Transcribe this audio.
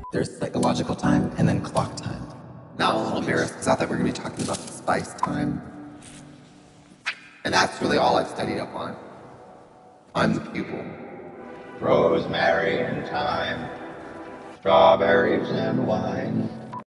There's psychological time and then clock time. Now I'm a little embarrassed because I thought we were going to be talking about the spice time. And that's really all I've studied up on. I'm the pupil. Rosemary and thyme, strawberries and wine.